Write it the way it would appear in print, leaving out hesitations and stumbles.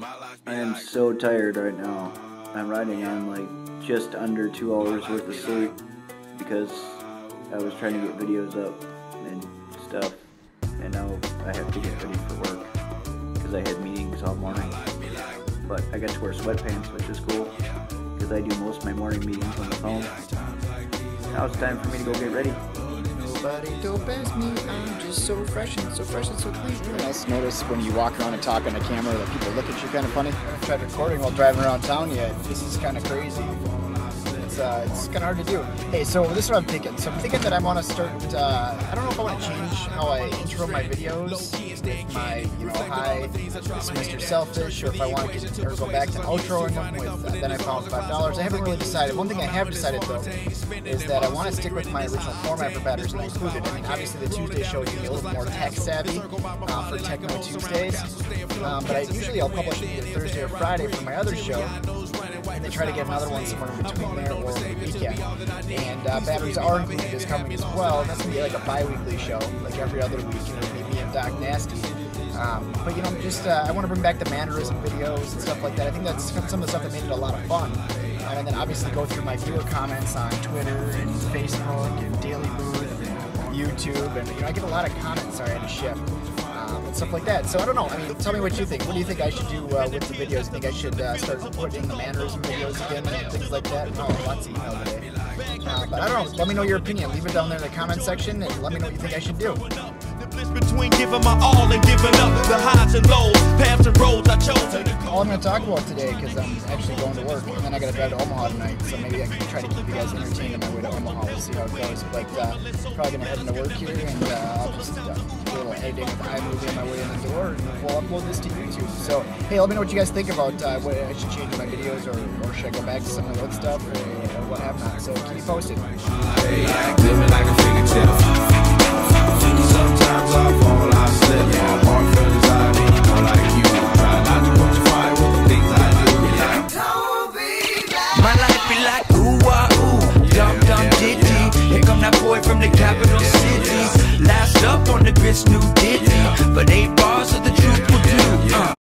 I am so tired right now. I'm riding on like just under 2 hours worth of sleep because I was trying to get videos up and stuff, and now I have to get ready for work because I had meetings all morning. But I got to wear sweatpants, which is cool because I do most of my morning meetings on the phone. Now it's time for me to go get ready. Nobody dope as me, I'm just so fresh and so clean. Anyone else notice when you walk around and talk on a camera that people look at you kind of funny? I haven't tried recording while driving around town yet. This is kind of crazy. It's kind of hard to do. Hey, so this is what I'm thinking. So I'm thinking that I want to start, I don't know if I want to change how I intro my videos with my, hi, this is Mr. Selfish, or if I want to go back to outroing them with, then I found $5. I haven't really decided. One thing I have decided, though, is that I want to stick with my original format for Batters Not Included. I mean, obviously the Tuesday show is going to be a little more tech-savvy for Techno Tuesdays, but I'll publish it either Thursday or Friday for my other show, and then try to get another one somewhere in between there or the weekend. And Batteries Are Included is coming as well, and that's going to be like a bi-weekly show, like every other week, me and Doc Nasty. But I want to bring back the mannerism videos and stuff like that. I think that's some of the stuff that made it a lot of fun. And then obviously go through my viewer comments on Twitter and Facebook and Daily Booth and YouTube, and I get a lot of comments I had to ship. And stuff like that. So I don't know. I mean, tell me what you think. What do you think I should do with the videos? You think I should start putting the mannerism videos again and things like that? Oh, lots of email today. But I don't know. Let me know your opinion. Leave it down there in the comment section and let me know what you think I should do. Between giving my all and giving up the highs and lows, paths and roads I chose. All I'm going to talk about today, because I'm actually going to work, and then I got to drive to Omaha tonight, so maybe I can try to keep you guys entertained on my way to Omaha. We'll see how it goes. But probably going to head into work here, and I'll just do a little editing with iMovie on my way in the door, and we'll upload this to YouTube. So, hey, let me know what you guys think about what I should change in my videos, or should I go back to some of the old stuff, or what have not. So keep me posted.